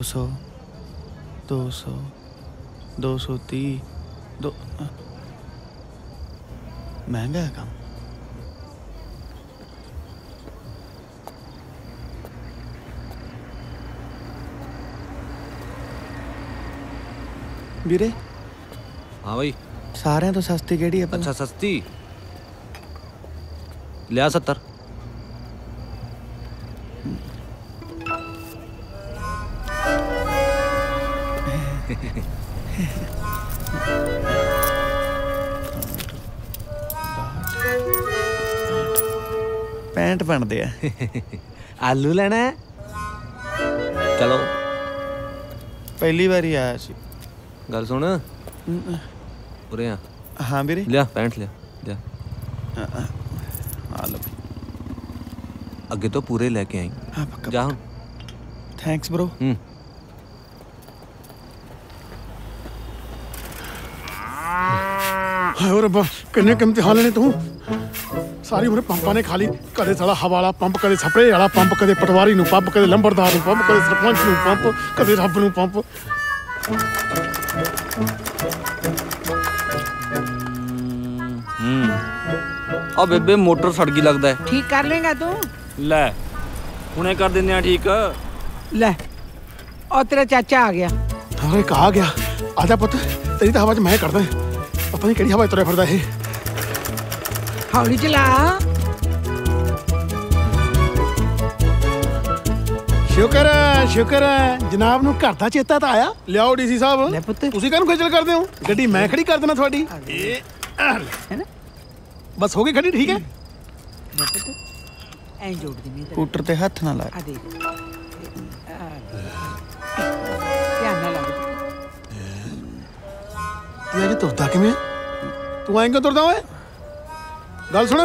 200 200 230 दो महंगा है काम। ਵੀਰੇ हाँ भाई ਸਾਰਿਆਂ ਤੋਂ ਸਸਤੀ ਕਿਹੜੀ ਹੈ? अच्छा सस्ती लिया 70। पैंट बनते हैं। आलू लेना है? चलो पहली बार ही आया सी। गल सुन उरे आ। हाँ ਵੀਰੇ लिया पैंट लिया लिया आ लो अगे तो पूरे लेके आई। हाँ पक्का जा हुण। Thanks bro. हाय रब्बा किन्ने कीमती हाल ने तू सारी उम्र पंपा ने खाली कदे साला हवा वाला पंप कदे स्प्रे वाला पंप कदे पटवारी नु पंप कदे लंबरदार नु पंप कदे सरपंच नु पंप कदे रब नु पंप। आ बेबे मोटर सड़ गई लगता है। ठीक कर लेगा तू? ले हुणे कर दिंदे आ ठीक। ले और तेरा चाचा आ गया। अरे कहा गया आजा पुत तेरी तो हवा च मैं करदा पता नहीं केड़ी हवा तुरे फिरदा है। हौली चला। शुक्र है जनाब नु घर दा चेता तो आया। लियाओ डीसी साहब ले पुत तुसी काहनू खजल करदे हो? गड्डी मैं खड़ी कर देना थोड़ी है ना बस हो गई खड़ी ठीक है। ऐ जोड़ देनी स्कूटर ते हथ ना ला। आ देख ध्यान ना लग ये अजे तुरदा किवें? तू आएं क्यों तुरदा ओए? गल सुन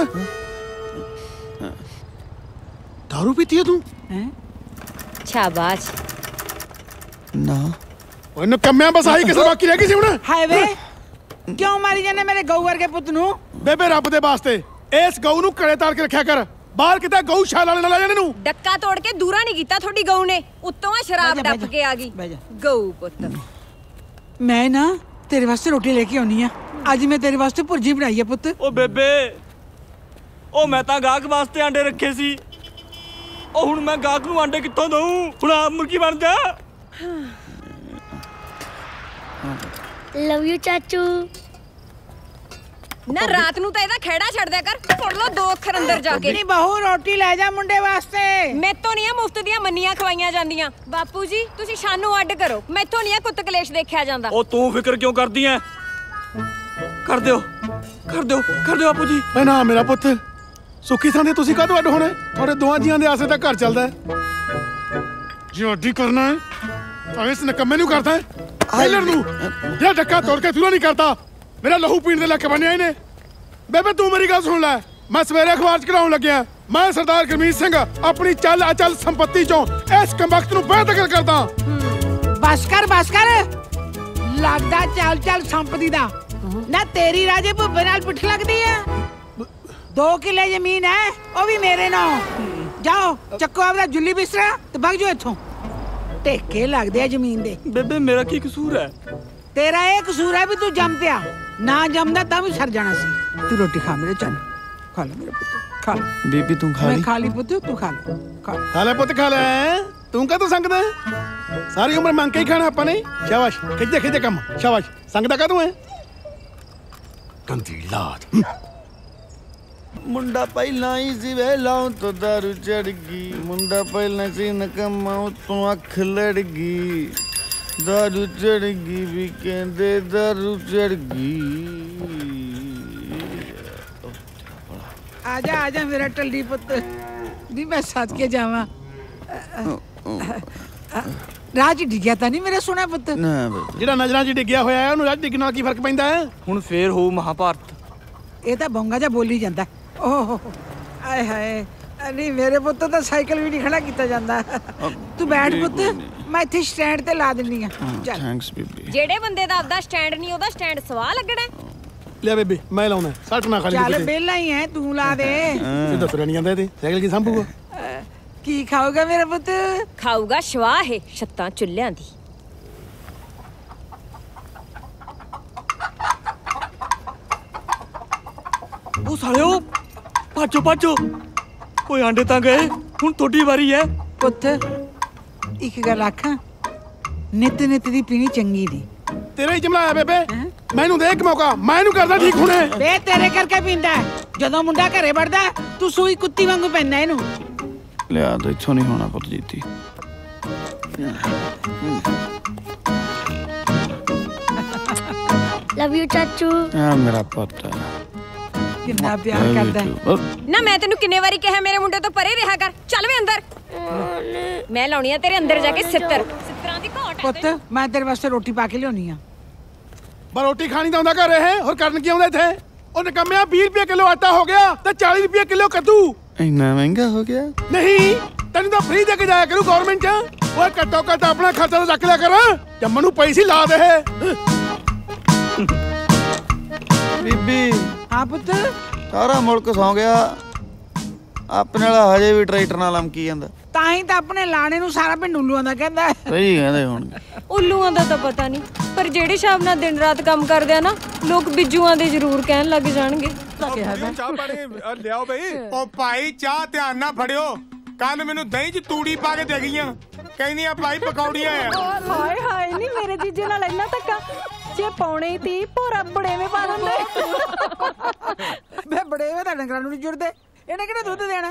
दारू पीती है तू? हैं शाबाश। ना ओए नकम्या बस आई किसे बाकी रह गई सी हुण। हाय वे क्यों मारी जाने मेरे गऊ वर्गे पुੱਤ ਨੂੰ? बेबे रब दे वास्ते इस गऊ ਨੂੰ ਘਰੇ ਤਾਰ ਕੇ ਰੱਖਿਆ ਕਰ ਬਾਹਰ ਕਿਤੇ ਗਊਸ਼ਾਲਾ ਵਾਲੇ ਨਾ ਲੈ ਜਾਣ ਇਹਨੂੰ। ਡੱਕਾ ਤੋੜ ਕੇ ਦੂਰਾ ਨਹੀਂ ਕੀਤਾ ਤੁਹਾਡੀ ਗਊ ਨੇ, ਉੱਤੋਂ ਆ ਸ਼ਰਾਬ ਬਹਿ ਜਾ, ਡੱਪ ਕੇ ਆ ਗਈ ਬਹਿ ਜਾ। ਗਊ ਪੁੱਤ। ਮੈਂ ਨਾ ਤੇਰੇ ਵਾਸਤੇ ਰੋਟੀ ਲੈ ਕੇ ਆਉਣੀ ਆ। ਅੱਜ ਮੈਂ ਤੇਰੇ ਵਾਸਤੇ ਭੁਰਜੀ ਬਣਾਈ ਆ ਪੁੱਤ। ओ बेबे ओ मैं तां गाहक वास्ते आंडे रखे सी। ओ हुण मैं गाहक नूं आंडे कित्थों दऊं? हुण आप मुर्गी बन जा। लव यू चाचू। ਨਾ ਰਾਤ ਨੂੰ ਤਾਂ ਇਹਦਾ ਖਹਿੜਾ ਛੱਡ ਦਿਆ ਕਰ, ਪੜ ਲੋ 2 ਅੱਖਰ ਅੰਦਰ ਜਾ ਕੇ। ਨਹੀਂ ਬਹੂ ਰੋਟੀ ਲੈ ਜਾ ਮੁੰਡੇ ਵਾਸਤੇ। ਮੈਥੋਂ ਨਹੀਂ ਆ ਮੁਫਤ ਦੀਆਂ ਮੰਨੀਆਂ ਖਵਾਈਆਂ ਜਾਂਦੀਆਂ। ਬਾਪੂ ਜੀ ਤੁਸੀਂ ਸਾਨੂੰ ਅੱਡ ਕਰੋ, ਮੈਥੋਂ ਨਹੀਂ ਆ ਕੁੱਤ ਕਲੇਸ਼ ਦੇਖਿਆ ਜਾਂਦਾ। ओ तू फिक्र क्यों करदी है? कर दियो बापू जी। ਓਏ ਨਾ ਮੇਰਾ ਪੁੱਤ ਸੁੱਖੀ ਥਾਂ ਦੇ ਤੁਸੀਂ ਕਾਹਤੋਂ ਅੱਡ ਹੋਣੇ? ਤੁਹਾਡੇ ਦੋਵਾਂ ਜੀਆਂ ਦੇ ਆਸੇ ਤਾਂ ਘਰ ਚੱਲਦਾ ਹੈ। ਜੇ ਅੱਡੀ ਕਰਨਾ ਹੈ ਤਾਂ ਇਸ ਨਕੰਮੇ ਨੂੰ ਕਰਦਾ ਹੈ ਪਹਿਲਰ ਨੂੰ ਜਿਹੜਾ ਡੱਕਾ ਤੋੜ ਕੇ ਤੂੰ ਨਹੀਂ ਕਰਦਾ। ਮੇਰਾ ਲਹੂ ਪੀਣ ਦੇ ਲੱਕ ਬੰਨਿਆ ਇਹਨੇ। ਬੇਬੇ ਤੂੰ ਮੇਰੀ ਗੱਲ ਸੁਣ ਲੈ ਮੈਂ ਸਵੇਰੇ ਅਖਬਾਰ ਚ ਕਰਾਉਣ ਲੱਗਿਆ ਮੈਂ ਸਰਦਾਰ ਗੁਰਮੀਤ ਸਿੰਘ ਆਪਣੀ ਚੱਲ ਅਚਲ ਸੰਪत्ति ਚੋਂ ਇਸ ਕੰਬਖਤ ਨੂੰ ਬੇਦਖਲ ਕਰਦਾ। ਬਸ ਕਰ ਲੱਗਦਾ ਚੱਲ ਸੰਪਤੀ ਦਾ ਨਾ ਤੇਰੀ ਰਾਜੇ ਭੁੱਬੇ ਨਾਲ ਪਿੱਠ ਲੱਗਦੀ ਹੈ। 2 ਕਿੱਲੇ ਜ਼ਮੀਨ ਹੈ ਉਹ ਵੀ ਮੇਰੇ ਨਾਲ। ਜਾਓ ਚੱਕੋ ਆਪਣਾ ਜੁੱਲੀ ਬਿਸਤਰਾ ਤੇ ਭੱਜ ਜਾਓ ਇੱਥੋਂ। ਟੇਕੇ ਲੱਗਦੇ ਆ ਜ਼ਮੀਨ ਦੇ। बेबे मेरा की कसूर है? ਤੇਰਾ ਇਹ ਕਸੂਰ ਹੈ ਵੀ ਤੂੰ ਜੰਮਤਿਆ ਨਾ ਜੰਮਦਾ ਤਾਂ ਵੀ ਸਰ ਜਾਣਾ ਸੀ। ਤੂੰ ਰੋਟੀ ਖਾ ਮੇਰੇ ਚੰਨ ਖਾ ਲੈ ਮੇਰੇ ਪੁੱਤ ਖਾ ਲੈ। बीबी तू खा ਮੈਂ ली? ਖਾ ਲਈ ਪੁੱਤ ਤੂੰ ਖਾ ਲੈ ਖਾ ਲੈ। ਖਾ ਲੈ ਪੁੱਤ ਖਾ ਲੈ ਤੂੰ ਕਾਹਤੋਂ ਸੰਗਦਾ ਸਾਰੀ ਉਮਰ ਮੰਗ ਕੇ ਹੀ ਖਾਣਾ ਆਪਾਂ ਨੇ। ਸ਼ਾਬਾਸ਼ ਖਿੱਚੇ ਕੰਮ ਸ਼ਾਬਾਸ਼ ਸੰਗਦਾ ਕਾਹਤੋਂ ਹੈ? ਗੰਦੀ ਲਾਤ ਮੁੰਡਾ ਪਹਿਲਾਂ ਹੀ ਸੀ ਵੇਲਾਂ ਤੋਂ ਦਾਰੂ ਚੜ ਗਈ। ਮੁੰਡਾ ਪਹਿਲਾਂ ਸੀ ਨਕਮਾ ਉਤੋਂ ਅੱਖ ਲੜ ਗਈ। ਦਾਰੂ ਚੜ ਗਈ ਵੀ ਕਹਿੰਦੇ ਦਾਰੂ ਚੜ ਗਈ। आजा मेरा टल्ली पुत दी मैं साथ के जावा। राज डिग्या ता नहीं मेरा सोना पुत। ना बेबी ਜਿਹੜਾ ਨਜ਼ਰਾਂ 'ਚ ਡਿੱਗਿਆ ਹੋਇਆ ਹੈ ਉਹਨੂੰ ਰਾਜ ਡਿੱਗਣ ਨਾਲ ਕੀ ਫਰਕ ਪੈਂਦਾ ਹੈ? हुण फेर हो महाभारत। ये तो बोंगा जा बोली जाता है। ओह आए हाय नहीं मेरे पुत तो साइकिल भी नहीं खड़ा किया जाता। तू बैठ पुत मैं इत्थे स्टैंड ते ला दिन्नी आ। चल थैंक्स बीबी। ਜਿਹੜੇ ਬੰਦੇ ਦਾ ਆਪਦਾ ਸਟੈਂਡ ਨਹੀਂ ਉਹਦਾ ਸਟੈਂਡ ਸਵਾਹ ਲੱਗਣਾ। ਲੈ ਬੇਬੇ ਮੈਂ ਲਾਉਣਾ ਸੱਟ ਨਾ ਖਾਲੀ चल ਕਿਤੇ बेला ही है तू ला दे। ਸਿੱਧਾ ਤੁਰਿਆ ਨਹੀਂ ਜਾਂਦਾ ਇਹਦੇ ਸਾਈਕਲ ਕੀ ਸੰਭੂਗਾ? ਕੀ ਖਾਊਗਾ ਮੇਰਾ ਪੁੱਤ? ਖਾਊਗਾ ਸ਼ਵਾਹ ਛੱਤਾਂ ਚੁੱਲ੍ਹਿਆਂ ਦੀ। ਉਹ ਸਾਲਿਓ ਭਾਜੋ ਭਾਜੋ, ਓਏ ਆਂਡੇ ਤਾਂ ਗਏ, ਹੁਣ ਤੁਹਾਡੀ ਵਾਰੀ ਹੈ। ਪੁੱਤ ਇੱਕ ਗੱਲ ਆਖਾਂ, ਨਿੱਤ ਨਿੱਤ ਦੀ ਪੀਣੀ ਚੰਗੀ ਦੀ। ਤੇਰਾ ਹੀ ਜਮਲਾ ਆਇਆ ਬੇਬੇ, ਮੈਨੂੰ ਦੇ ਇੱਕ ਮੌਕਾ, ਮੈਂ ਇਹਨੂੰ ਕਰਦਾ ਠੀਕ ਹੁਣੇ। ਵੇ ਤੇਰੇ ਕਰਕੇ ਪੀਂਦਾ, ਜਦੋਂ ਮੁੰਡਾ ਘਰੇ ਵੜਦਾ ਤੂੰ ਸੂਈ ਕੁੱਤੀ ਵਾਂਗੂ ਪੈਂਦਾ ਇਹਨੂੰ। ਲਿਆ ਤਾਂ ਇੱਥੋਂ ਨਹੀਂ ਹੋਣਾ ਪੁੱਤ ਜੀਤੀ। ਲਵ ਯੂ ਚਾਚੂ। ਆ ਮੇਰਾ ਪੁੱਤ ਕਿੰਨਾ ਪਿਆਰ ਕਰਦਾ ਹੈ। ਨਾ ਮੈਂ ਤੈਨੂੰ ਕਿੰਨੇ ਵਾਰੀ ਕਿਹਾ ਮੇਰੇ ਮੁੰਡੇ ਤੋਂ ਪਰੇ ਰਿਹਾ ਕਰ। ਚੱਲ ਵੇ ਅੰਦਰ, ਮੈਂ ਲਾਉਣੀ ਆ ਤੇਰੇ ਅੰਦਰ ਜਾ ਕੇ ਸਿੱਤਰਾਂ ਦੀ ਘਾਟ। ਪੁੱਤ ਮੈਂ ਤੇਰੇ ਵਾਸਤੇ ਰੋਟੀ ਪਾ ਕੇ ਲਿਆਉਣੀ ਆ। ਬਸ ਰੋਟੀ ਖਾਣੀ ਤਾਂ ਆਉਂਦਾ ਘਰ ਇਹ, ਹੋਰ ਕਰਨ ਕੀ ਆਉਂਦਾ ਇੱਥੇ? ਉਹ ਨਿਕੰਮਿਆ 20 ਰੁਪਏ ਕਿਲੋ ਆਟਾ ਹੋ ਗਿਆ ਤੇ 40 ਰੁਪਏ ਕਿਲੋ ਕੱਦੂ। ਇੰਨਾ ਮਹਿੰਗਾ ਹੋ ਗਿਆ? ਨਹੀਂ ਤੈਨੂੰ ਤਾਂ ਫ੍ਰੀ ਦੇ ਕੇ ਜਾਇਆ ਕਰੂ ਗਵਰਨਮੈਂਟ ਚ। ਓਏ ਘੱਟੋ ਘੱਟ ਆਪਣਾ ਖਰਚਾ ਤਾਂ ਰੱਖ ਲਿਆ ਕਰ। ਜੰਮਣ ਨੂੰ ਪੈਸੇ ਲਾ ਦੇ। ਬੀਬੀ ਹਾਂ ਪੁੱਤ, ਸਾਰਾ ਮੁਲਕ ਸੌਂ ਗਿਆ, ਆਪਣੇ ਵਾਲਾ ਹਜੇ ਵੀ ਟਰੈਕਟਰ ਨਾਲ ਲਮਕੀ ਜਾਂਦਾ। ਤਾਂ ਹੀ ਤਾਂ ਆਪਣੇ ਲਾਣੇ ਨੂੰ ਸਾਰਾ ਪਿੰਡ ਉੱਲੂਆਂ ਦਾ ਕਹਿੰਦਾ। ਸਹੀ ਕਹਿੰਦੇ ਹੁਣ। ਉੱਲੂਆਂ ਦਾ ਤਾਂ ਪਤਾ ਨਹੀਂ, ਪਰ ਜਿਹੜੇ ਸ਼ਾਮ ਨਾਲ ਦਿਨ ਰਾਤ ਕੰਮ ਕਰਦੇ ਆ ਨਾ, ਲੋਕ ਬਿੱਜੂਆਂ ਦੇ ਜ਼ਰੂਰ ਕਹਿਣ ਲੱਗ ਜਾਣਗੇ। ਚਾਹ ਪਾਣੀ ਲਿਆਓ ਬਈ। ਉਹ ਭਾਈ ਚਾਹ ਧਿਆਨ ਨਾਲ ਫੜਿਓ, ਕੱਲ ਮੈਨੂੰ ਦਹੀਂ 'ਚ ਤੂੜੀ ਪਾ ਕੇ ਦੇ ਗਈਆਂ, ਕਹਿੰਦੀਆਂ ਭਾਈ ਪਕੌੜੀਆਂ ਆ। ਹਾਏ ਹਾਏ ਨਹੀਂ ਮੇਰੇ ਜੀਜੇ ਨਾਲ ਇੰਨਾ ਧੱਕਾ, ਜੇ ਪਾਉਣੇ ਹੀ ਤੀ ਭੋਰਾ ਬੜੇਵੇਂ ਪਾ ਦਿੰਦੇ। ਵੇ ਬੜੇਵੇਂ ਤਾਂ ਡੰਗਰਾਂ ਨੂੰ ਨਹੀਂ ਜੁੜਦੇ, ਇਹਨੇ ਕਿਹੜਾ ਦੁੱਧ ਦੇਣਾ।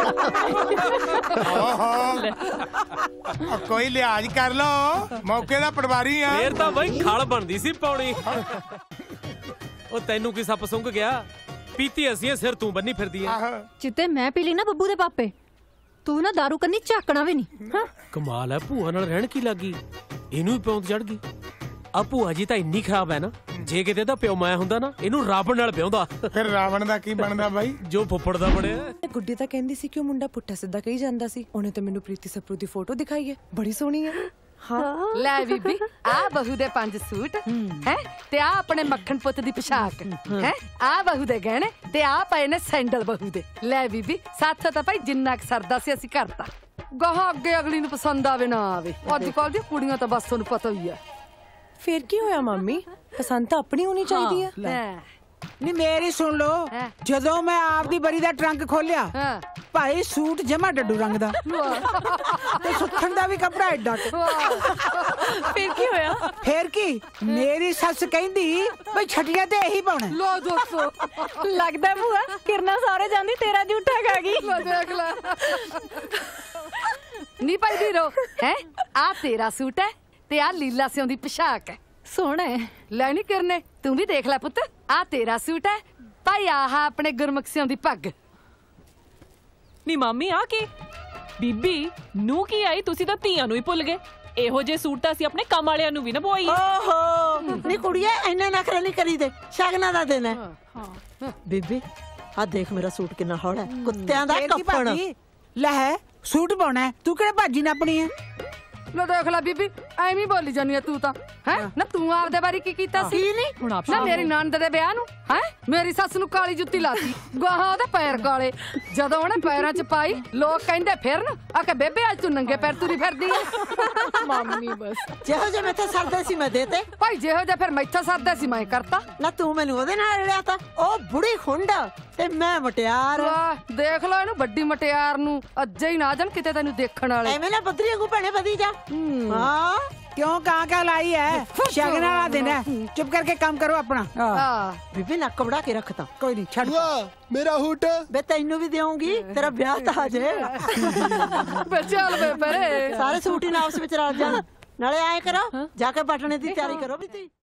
ਓਹੋ ਕੋਈ ਲਿਹਾਜ਼ ਕਰ ਲੋ, ਮੌਕੇ ਦਾ ਪਟਵਾਰੀ ਆ। ਫੇਰ ਤਾਂ ਬਈ ਖਲ ਬਣਦੀ ਸੀ ਪੌਣੀ। ਉਹ ਤੈਨੂੰ ਕੀ ਸੱਪ ਸੁੰਘ ਗਿਆ? ਪੀਤੀ ਅਸੀਂ ਸਿਰ ਤੂੰ ਬੰਨੀ ਫਿਰਦੀ ਐ। ਜਿੱਤੇ ਮੈਂ ਪੀ ਲਈ ਨਾ ਬੱਬੂ ਦੇ ਪਾਪੇ, ਤੂੰ ਨਾ ਦਾਰੂ ਕੰਨੀ ਝਾਕਣਾ ਵੀ ਨਹੀਂ। ਹਾਂ ਕਮਾਲ ਐ, ਭੂਆ ਨਾਲ ਰਹਿਣ ਕੀ ਲੱਗੀ, ਇਹਨੂੰ ਵੀ ਪਿਉਂਦ ਚੜ ਗਈ। ਆ ਭੂਆ ਜੀ ਤਾਂ ਇੰਨੀ ਖਰਾਬ ਐ ਨਾ, ਜੇ ਕਿਤੇ ਦਾ ਪਿਓ ਮਾਇਆ ਹੁੰਦਾ ਨਾ, ਇਹਨੂੰ ਰਾਵਣ ਨਾਲ ਪਿਆਉਂਦਾ। ਫਿਰ ਰਾਵਣ ਦਾ ਕੀ ਬਣਦਾ ਬਾਈ? ਜੋ ਫੁੱਫੜ ਦਾ ਬਣਿਆ। ਗੁੱਡੀ ਤਾਂ ਕਹਿੰਦੀ ਸੀ ਕਿ ਉਹ ਮੁੰਡਾ ਪੁੱਠਾ ਸਿੱਧਾ ਕਹੀ ਜਾਂਦਾ ਸੀ। ਉਹਨੇ ਤਾਂ ਮੈਨੂੰ ਪ੍ਰੀਤੀ ਸਪਰੂ ਦੀ ਫੋਟੋ ਦਿਖਾਈ ਹੈ, ਬੜੀ ਸੋਹਣੀ ਹੈ। ਹਾਂ ਲੈ ਬੀਬੀ, ਆ ਬਹੂ ਦੇ 5 ਸੂਟ ਹੈ ਤੇ ਆ ਆਪਣੇ ਮੱਖਣ ਪੁੱਤ ਦੀ ਪੋਸ਼ਾਕ ਹੈ, ਆ ਬਹੂ ਦੇ ਗਹਿਣੇ ਤੇ ਆ ਪਏ ਨੇ ਸੈਂਡਲ ਬਹੂ ਦੇ। ਲੈ ਬੀਬੀ ਸਾਥ ਤਾਂ ਭਾਈ ਜਿੰਨਾ ਕੁ ਸਰਦਾ ਸੀ ਅਸੀਂ ਕਰਤਾ, ਗਾਹਾਂ ਅੱਗੇ ਅਗਲੀ ਨੂੰ ਪਸੰਦ ਆਵੇ ਨਾ ਆਵੇ। ਅੱਜ ਕੱਲ ਦੀਆਂ ਕੁੜੀਆਂ ਤਾਂ ਬਸ ਤੁਹਾਨੂੰ ਪਤਾ ਹੀ ਹੈ। ਫਿਰ ਕੀ ਹੋਇਆ ਮਾਮੀ, ਪਸੰਦ ਤਾਂ ਆਪਣੀ ਹੋਣੀ ਚਾਹੀਦੀ ਹੈ। ਨਹੀਂ ਮੇਰੀ ਸੁਣ ਲੋ, ਜਦੋਂ ਮੈਂ ਆਪਦੀ ਬਰੀ ਦਾ ਟਰੰਕ ਖੋਲਿਆ ਭਾਈ ਸੂਟ ਜਮਾ ਡੱਡੂ ਰੰਗ ਦਾ ਤੇ ਸੁੱਖਣ ਦਾ ਵੀ ਕੱਪੜਾ ਐਡਾ। ਫਿਰ ਕੀ ਹੋਇਆ? ਫੇਰ ਕੀ, ਮੇਰੀ ਸੱਸ ਕਹਿੰਦੀ ਬਈ ਛਟੀਆਂ ਤੇ ਇਹੀ ਪਾਉਣਾ। ਲੋ ਦੋਸਤੋ ਲੱਗਦਾ ਭੂਆ ਕਿਰਨਾ ਸਾਰੇ ਜਾਂਦੀ ਤੇਰਾ ਝੂਠਾ ਖਾ ਗਈ। ਦੇਖ ਲੈ ਨੀ ਭਾਈ ਵੀਰੋ, ਹੈ ਆ ਤੇਰਾ ਸੂਟ ਹੈ ਤੇ ਆ ਲੀਲਾ ਸਿਉਂ ਦੀ ਪੋਸ਼ਾਕ ਹੈ, ਸੋਹਣਾ ਹੈ। ਲੈ ਨੀ ਕਿਰਨੇ ਤੂੰ ਵੀ ਦੇਖ ਲੈ ਪੁੱਤ, ਆ ਤੇਰਾ ਸੂਟ ਹੈ ਭਾਈ, ਆਹ ਆਪਣੇ ਗੁਰਮੁਖ ਸਿਉਂ ਦੀ ਪੱਗ। ਨੀ ਮਾਮੀ ਆ ਕੀ ਬੀਬੀ ਨੂੰ ਕੀ ਆਈ, ਤੁਸੀਂ ਤਾਂ ਧੀਆਂ ਨੂੰ ਹੀ ਭੁੱਲ ਗਏ। ਇਹੋ ਜੇ ਸੂਟ ਤਾਂ ਅਸੀਂ ਆਪਣੇ ਕੰਮ ਵਾਲਿਆਂ ਨੂੰ ਵੀ ਨਾ ਪਵਾਈ। ਓਹੋ ਨੀ ਕੁੜੀਏ ਇੰਨਾ ਨਖਰਾ ਨਹੀਂ ਕਰੀਦੇ, ਸ਼ਗਨਾਂ ਦਾ ਦਿਨ ਹੈ। ਬੀਬੀ ਆ ਦੇਖ ਮੇਰਾ ਸੂਟ ਕਿੰਨਾ ਹੌਲਾ ਹੈ, ਕੁੱਤਿਆਂ ਦਾ ਕੱਪੜ। ਲੈ ਸੂਟ ਪਾਉਣਾ, ਤੂੰ ਕਿਹੜੇ ਭਾਜੀ ਨਾਪਣੀ ਹੈ? ਲੋ ਦੇਖ ਲੈ ਬੀਬੀ, ਐਵੇਂ ਬੋਲੀ ਜਾਨੀ ਆ ਤੂੰ ਤਾਂ। ਹੈ ਨਾ ਤੂੰ ਆਪਦੇ ਬਾਰੇ ਕੀ ਕੀਤਾ ਸੀ? ਨਾ ਮੇਰੀ ਨਣਦ ਦੇ ਵਿਆਹ ਨੂੰ ਹੈ ਮੇਰੀ ਸੱਸ ਨੂੰ ਕਾਲੀ ਜੁੱਤੀ ਲਾਤੀ, ਗਾਹਾਂ ਉਹਦੇ ਪੈਰ ਕਾਲੇ। ਜਦੋਂ ਉਹਨੇ ਪੈਰਾਂ 'ਚ ਪਾਈ ਲੋਕ ਕਹਿੰਦੇ ਫਿਰਨ ਆ ਕਿ ਬੇਬੇ ਅੱਜ ਤੂੰ ਨੰਗੇ ਪੈਰ ਤੁਰੀ ਫਿਰਦੀ ਆ। ਮਾਮੀ ਬਸ ਜਿਹੋ ਜੇ ਮੈਥੇ ਸਰਦੇ ਸੀ ਮੈਂ ਦੇਤੇ ਭਾਈ, ਜਿਹੋ ਜਿਹਾ ਫਿਰ ਮੈਥੋਂ ਸਰਦਾ ਸੀ ਮੈਂ ਕਰਤਾ। ਨਾ ਤੂੰ ਮੈਨੂੰ ਉਹਦੇ ਨਾਲ ਰਲਿਆ ਤਾ, ਉਹ ਬੁੜੀ ਖੁੰਡ ਤੇ ਮੈਂ ਮਟਿਆਰ। ਵਾਹ ਦੇਖ ਲੋ ਇਹਨੂੰ ਵੱਡੀ ਮਟਿਆਰ ਨੂੰ, ਅੱਜੇ ਹੀ ਨਾ ਜਾਣ ਕਿਤੇ ਤੈਨੂੰ ਦੇਖਣ ਵਾਲੇ। ਐਵੇਂ ਨਾ ਬਦਰੀ ਵਾਂਗੂ ਭੈਣੇ ਵਧੀ ਜਾ। ਹਾਂ ਕਿਉਂ ਕਾਂ लाई है? शगन वाला दिन है, चुप करके काम करो अपना। बीबी नक बढ़ा के रखता। कोई नहीं छड़ मेरा हुट बे तेनू भी देऊंगी, तेरा ब्याह तो आ जाए। चल बे परे सारे सूट ही आपस में रल जान, नाले आए करो जाके बटने की तैयारी करो भी।